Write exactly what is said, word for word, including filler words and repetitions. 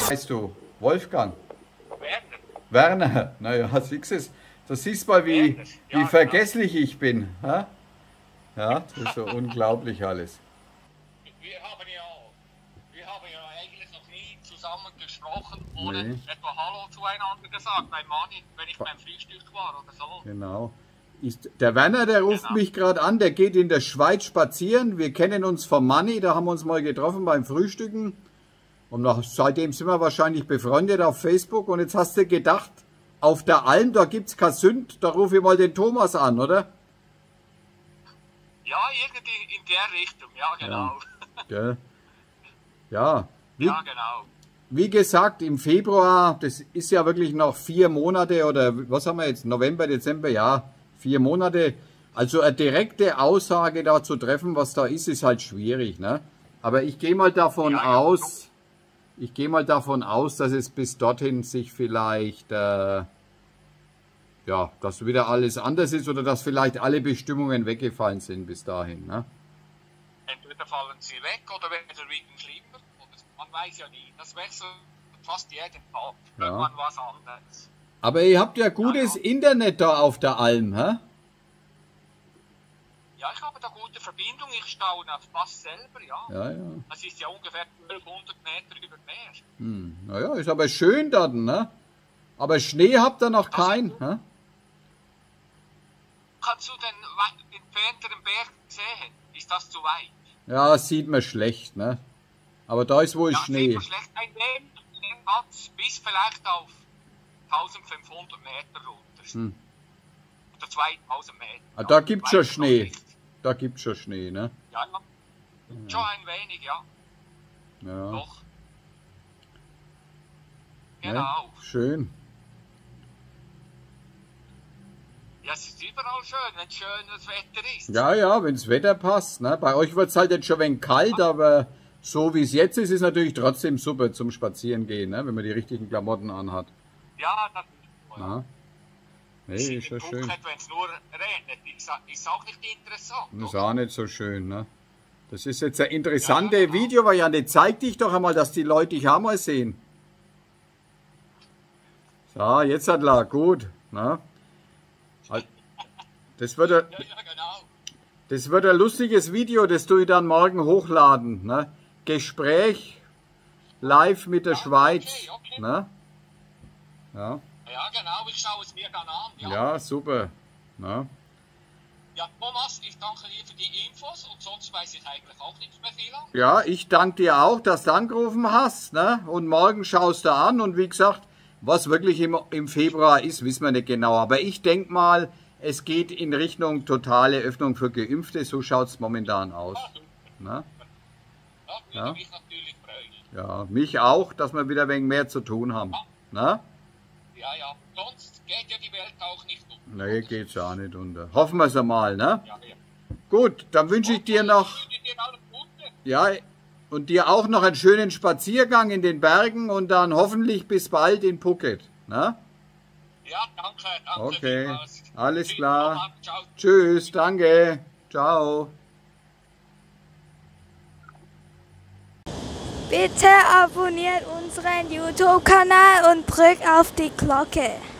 Heißt du Wolfgang? Werner. Werner, naja, siehst du, das siehst mal, wie, Werner. wie Ja, vergesslich ich bin. Ha? Ja, das ist so unglaublich alles. Wir haben ja, wir haben ja eigentlich noch nie zusammen gesprochen oder Nee. etwa Hallo zueinander gesagt, beim Manni, wenn ich beim Frühstück war oder so. Genau. Ist, der Werner, der ruft Genau. mich gerade an, der geht in der Schweiz spazieren. Wir kennen uns vom Manni, da haben wir uns mal getroffen beim Frühstücken. Und nach, seitdem sind wir wahrscheinlich befreundet auf Facebook. Und jetzt hast du gedacht, auf der Alm, da gibt es kein Sünd, da rufe ich mal den Thomas an, oder? Ja, irgendwie in der Richtung, ja genau. Gell? Ja, wie, Ja, genau. wie gesagt, im Februar, das ist ja wirklich noch vier Monate oder was haben wir jetzt, November, Dezember, ja, vier Monate. Also eine direkte Aussage da zu treffen, was da ist, ist halt schwierig, ne? Aber ich gehe mal davon Ja, ja. aus, ich gehe mal davon aus, dass es bis dorthin sich vielleicht, äh, ja, dass wieder alles anders ist oder dass vielleicht alle Bestimmungen weggefallen sind bis dahin, ne? Entweder fallen sie weg oder werden wegen schlimmer. Oder man weiß ja nie. Das wechselt fast jeden Tag. Ja. Irgendwann was anderes. Aber ihr habt ja gutes Ja, ja. Internet da auf der Alm, hä? Ja, ich habe da gute Verbindung. Ich staune auf Pass selber, ja. Ja, ja. Das ist ja ungefähr zwölfhundert Meter über Meer. Hm. Naja, ist aber schön dort, ne? Aber Schnee habt ihr noch keinen, hä? Kannst du den weit entfernteren Berg sehen? Ist das zu weit? Ja, das sieht man schlecht, ne? Aber da ist wohl Ja, Schnee. sieht man schlecht. Ein wenig hat's bis vielleicht auf eintausendfünfhundert Meter runter. Hm. Oder zweitausend Meter. Ah, ja. da gibt's schon Weiß ich noch Schnee. nicht. Da gibt's schon Schnee, ne? Ja, ja. Schon ein wenig, ja. Ja. Doch. Ne? Genau. Schön. Ja, es ist überall schön, wenn schönes Wetter ist. Ja, ja, wenn's Wetter passt, ne? Bei euch wird's halt jetzt schon ein wenig kalt, aber so wie es jetzt ist, ist natürlich trotzdem super zum Spazierengehen, ne? Wenn man die richtigen Klamotten anhat. Ja, das ist Ja. Nee, ist schon schön. wenn es nur regnet, ist, ist auch nicht interessant. Das ist oder? auch nicht so schön, ne? Das ist jetzt ein interessantes Ja, genau. Video, Variante. Zeig dich doch einmal, dass die Leute dich auch mal sehen. So, jetzt hat er gut. Ne? Das wird, ein, Ja, ja, genau. das wird ein lustiges Video, das tue ich dann morgen hochladen. Ne? Gespräch live mit der Ja, Schweiz. okay, okay. Ne? Ja. Ja, genau, ich schaue es mir dann an. Ja, Ja, super. Ne? ja Thomas, ich danke dir für die Infos und sonst weiß ich eigentlich auch nicht mehr viel an. Ja, ich danke dir auch, dass du angerufen hast. Ne? Und morgen schaust du an. Und wie gesagt, was wirklich im, im Februar ist, wissen wir nicht genau. Aber ich denke mal, es geht in Richtung totale Öffnung für Geimpfte. So schaut es momentan aus. Ne? Ja, würde Ja. mich natürlich freuen. Ja, mich auch, dass wir wieder ein wenig mehr zu tun haben. Ne? Ja, ja, sonst geht ja die Welt auch nicht um. Nee, geht's auch nicht unter. Hoffen wir es einmal. Ne? Ja, ja. Gut, dann wünsche ich dir noch... Ich wünsche dir alles Gute. Ja, und dir auch noch einen schönen Spaziergang in den Bergen und dann hoffentlich bis bald in Phuket. Ne? Ja, danke, danke. Okay, vielmals. alles Tschüss, klar. Thomas, ciao. Tschüss, danke. Ciao. Bitte abonniert unseren YouTube-Kanal und drückt auf die Glocke.